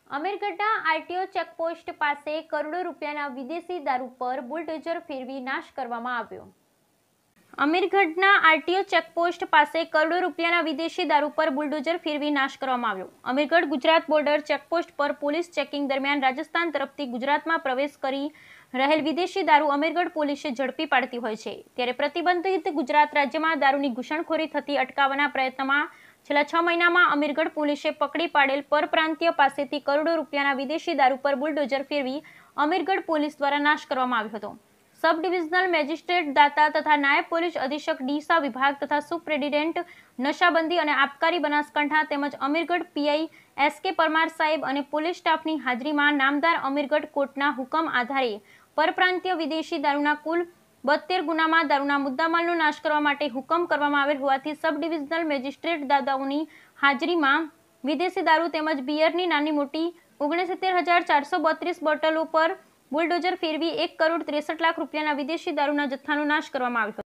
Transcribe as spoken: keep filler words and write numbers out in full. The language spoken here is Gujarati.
અમીરગઢના આરટીઓ ચેકપોસ્ટ પાસે કરોડો રૂપિયાના વિદેશી દારૂ પર બુલડોઝર ફેરવી નાશ કરવામાં આવ્યો. અમીરગઢના આરટીઓ ચેકપોસ્ટ પાસે કરોડો રૂપિયાના વિદેશી દારૂ પર બુલડોઝર ફેરવી નાશ કરવામાં આવ્યો. અમીરગઢ ગુજરાત બોર્ડર ચેકપોસ્ટ પર પોલીસ ચેકિંગ દરમિયાન રાજસ્થાન તરફથી ગુજરાતમાં પ્રવેશ કરી રહેલ વિદેશી દારૂ અમીરગઢ પોલીસે ઝડપી પાડતી હોય છે. ત્યારે પ્રતિબંધિત ગુજરાત રાજ્યમાં દારૂની ઘૂસણખોરી થતી અટકાવવાના પ્રયત્નમાં છેલ્લા છ મહિનામાં અમીરગઢ પોલીસે પકડી પાડેલ પરપ્રાંતીય પાસેથી કરોડો રૂપિયાના વિદેશી દારૂ પર બુલડોઝર ફેરવી અમીરગઢ પોલીસ દ્વારા નાશ કરવામાં આવ્યો હતો. સબ ડિવિઝનલ મેજિસ્ટ્રેટ દાતા તથા નાયબ પોલીસ અધિક્ષક ડીસા વિભાગ તથા સુપ્રિન્ટેન્ડન્ટ નશાબંધી અને આબકારી બનાસકાંઠા તેમજ અમીરગઢ પીઆઈ એસ કે પરમાર સાહેબ અને પોલીસ સ્ટાફની હાજરીમાં નામદાર અમીરગઢ કોર્ટના હુકમ આધારે પરપ્રાંતીય વિદેશી દારૂના કુલ બોતેર ગુનામાં દારૂના મુદ્દામાલનો નાશ કરવા માટે હુકમ કરવામાં આવેલ હોવાથી સબ ડિવિઝનલ મેજિસ્ટ્રેટ દાદાઓની હાજરીમાં વિદેશી દારૂ તેમજ બિયરની નાની મોટી ઓગણસિત્તેર હજાર ચારસો બોત્રીસ બોટલો પર બુલડોઝર ફેરવી એક કરોડ ત્રેસઠ લાખ રૂપિયાના વિદેશી દારૂના જથ્થાનો નાશ કરવામાં આવ્યો હતો.